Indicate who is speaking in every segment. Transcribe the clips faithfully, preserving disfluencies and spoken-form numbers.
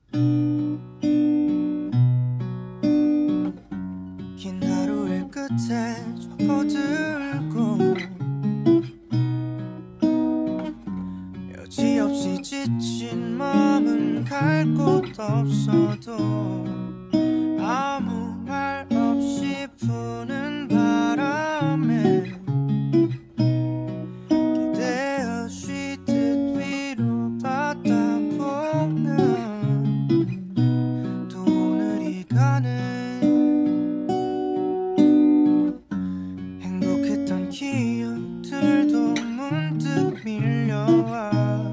Speaker 1: 긴 하루의 끝에 접어들고 여지없이 지친 마음은 갈 곳 없어도 아무 말 없이 부는 바람에 기대어 쉬듯 위로받다 보면 또 오늘이 가네. 행복했던 기억들도 문득 밀려와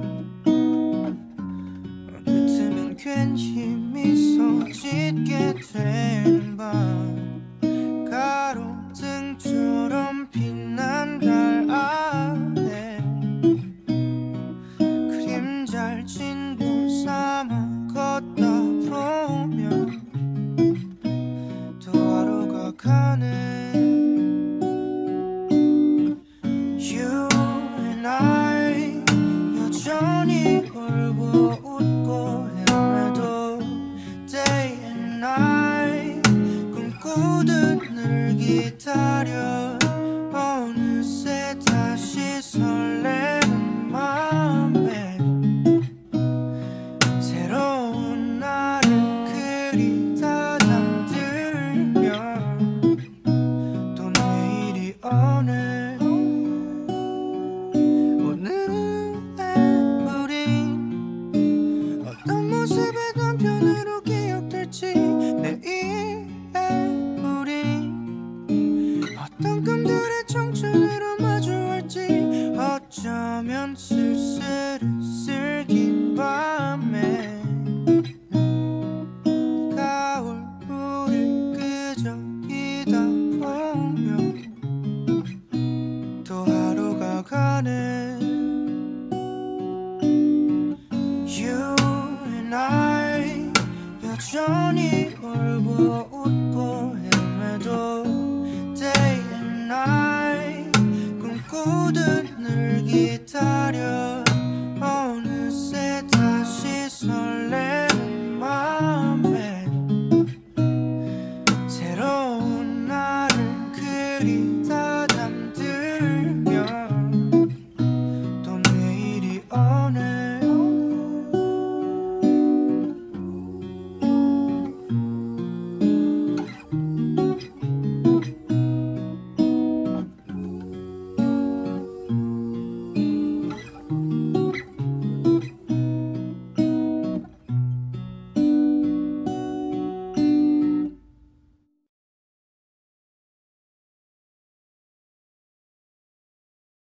Speaker 1: 어느 틈엔 괜히 미소 짓게 되는 밤 가로등처럼 빛난 달 아래 그림잘 친구 삼아 걷다 보면 또 하루가 가네. You and I 여전히 울고 웃고 헤매도 Day and night 꿈꾸듯 늘 기다려 어느새 다시 설레는 맘에 새로운 나를 그리다 잠들면 또 내일이 오네. 오늘의 우린 어떤 모습의 남편으로 기억될지 내일의 우린 어떤 꿈들의 청춘으로 마주할지 어쩌면 쓸쓸히 슬긴 밤에 가을 우릴 그저 기다 보면 또 하루가 가네. You and I 여전히 울고 웃고 헤매도 Day and night 꿈꾸듯 늘 기다려